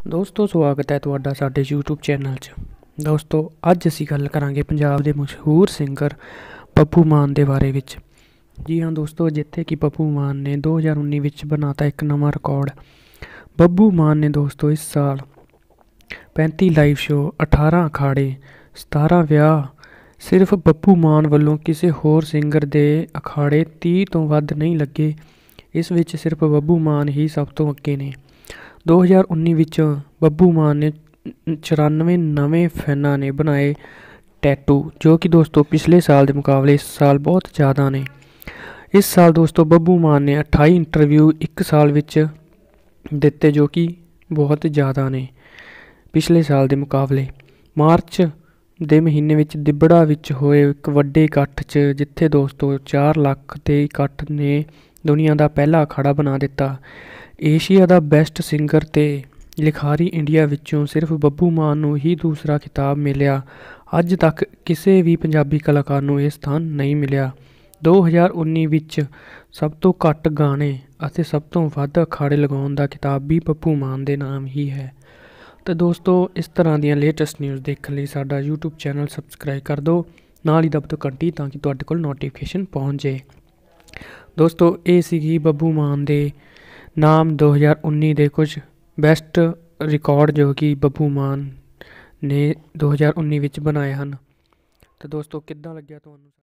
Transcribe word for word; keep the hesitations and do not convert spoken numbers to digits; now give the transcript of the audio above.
ਦੋਸਤੋ ਸਵਾਗਤ ਹੈ ਤੁਹਾਡਾ ਸਾਡੇ YouTube ਚੈਨਲ 'ਚ। ਦੋਸਤੋ ਅੱਜ ਅਸੀਂ ਗੱਲ ਕਰਾਂਗੇ ਪੰਜਾਬ ਦੇ ਮਸ਼ਹੂਰ ਸਿੰਗਰ ਬੱਬੂ ਮਾਨ ਦੇ ਬਾਰੇ ਵਿੱਚ। ਜੀ ਹਾਂ ਦੋਸਤੋ, ਜਿੱਥੇ ਕਿ ਬੱਬੂ ਮਾਨ ਨੇ ਦੋ ਹਜ਼ਾਰ ਉੱਨੀ ਵਿੱਚ ਬਣਾਤਾ ਇੱਕ ਨਵਾਂ ਰਿਕਾਰਡ। ਬੱਬੂ ਮਾਨ ਨੇ ਦੋਸਤੋ ਇਸ ਸਾਲ ਪੈਂਤੀ ਲਾਈਵ ਸ਼ੋਅ, ਅਠਾਰਾਂ ਅਖਾੜੇ, ਸਤਾਰਾਂ ਵਿਆਹ। ਸਿਰਫ ਬੱਬੂ ਮਾਨ ਵੱਲੋਂ ਕਿਸੇ ਹੋਰ ਸਿੰਗਰ ਦੇ ਅਖਾੜੇ ਤੀਹ ਤੋਂ ਵੱਧ ਨਹੀਂ ਲੱਗੇ। ਇਸ ਵਿੱਚ ਸਿਰਫ ਬੱਬੂ ਮਾਨ ਹੀ ਸਭ ਤੋਂ ਅੱਗੇ ਨੇ। ਦੋ ਹਜ਼ਾਰ ਉੱਨੀ ਵਿੱਚ ਬੱਬੂ ਮਾਨ ਨੇ ਚੁਰਾਨਵੇਂ ਨਵੇਂ ਫੈਨਾਂ ਨੇ ਬਣਾਏ ਟੈਟੂ, ਜੋ ਕਿ ਦੋਸਤੋ ਪਿਛਲੇ ਸਾਲ ਦੇ ਮੁਕਾਬਲੇ ਇਸ ਸਾਲ ਬਹੁਤ ਜ਼ਿਆਦਾ ਨੇ। ਇਸ ਸਾਲ ਦੋਸਤੋ ਬੱਬੂ ਮਾਨ ਨੇ ਅਠਾਈ ਇੰਟਰਵਿਊ ਇੱਕ ਸਾਲ ਵਿੱਚ ਦਿੱਤੇ, ਜੋ ਕਿ ਬਹੁਤ ਜ਼ਿਆਦਾ ਨੇ ਪਿਛਲੇ ਸਾਲ ਦੇ ਮੁਕਾਬਲੇ। ਮਾਰਚ ਦੇ ਮਹੀਨੇ ਵਿੱਚ ਦਿਬੜਾ ਵਿੱਚ ਹੋਏ ਇੱਕ ਵੱਡੇ ਇਕੱਠ 'ਚ, ਜਿੱਥੇ ਦੋਸਤੋ ਚਾਰ ਲੱਖ ਦੇ ਇਕੱਠ ਨੇ ਦੁਨੀਆ ਦਾ ਪਹਿਲਾ ਅਖਾੜਾ ਬਣਾ ਦਿੱਤਾ। ਏਸ਼ੀਆ ਦਾ ਬੈਸਟ ਸਿੰਗਰ ਤੇ ਲਿਖਾਰੀ ਇੰਡੀਆ ਵਿੱਚੋਂ ਸਿਰਫ ਬੱਬੂ ਮਾਨ ਨੂੰ ਹੀ ਦੂਸਰਾ ਖਿਤਾਬ ਮਿਲਿਆ। ਅੱਜ ਤੱਕ ਕਿਸੇ ਵੀ ਪੰਜਾਬੀ ਕਲਾਕਾਰ ਨੂੰ ਇਹ ਸਥਾਨ ਨਹੀਂ ਮਿਲਿਆ। ਦੋ ਹਜ਼ਾਰ ਉੱਨੀ ਵਿੱਚ ਸਭ ਤੋਂ ਘੱਟ ਗਾਣੇ ਅਤੇ ਸਭ ਤੋਂ ਵੱਧ ਅਖਾੜੇ ਲਗਾਉਣ ਦਾ ਖਿਤਾਬ ਵੀ ਬੱਬੂ ਮਾਨ ਦੇ ਨਾਮ ਹੀ ਹੈ। ਤਾਂ ਦੋਸਤੋ ਇਸ ਤਰ੍ਹਾਂ ਦੀਆਂ ਲੇਟੈਸਟ ਨਿਊਜ਼ ਦੇਖਣ ਲਈ ਸਾਡਾ YouTube ਚੈਨਲ ਸਬਸਕ੍ਰਾਈਬ ਕਰ ਦਿਓ, ਨਾਲ ਹੀ ਦਬ ਦਿਓ ਘੰਟੀ ਤਾਂ ਕਿ ਤੁਹਾਡੇ ਕੋਲ ਨੋਟੀਫਿਕੇਸ਼ਨ ਪਹੁੰਚ ਜਾਏ। ਦੋਸਤੋ ਇਹ ਸੀਗੀ ਬੱਬੂ ਮਾਨ ਦੇ ਨਾਮ ਦੋ ਹਜ਼ਾਰ ਉੱਨੀ ਦੇ ਕੁਝ ਬੈਸਟ ਰਿਕਾਰਡ ਜੋ ਕਿ ਬੱਬੂ ਮਾਨ ਨੇ ਦੋ ਹਜ਼ਾਰ ਉੱਨੀ ਵਿੱਚ ਬਣਾਏ ਹਨ। ਤਾਂ ਦੋਸਤੋ ਕਿੱਦਾਂ ਲੱਗਿਆ ਤੁਹਾਨੂੰ?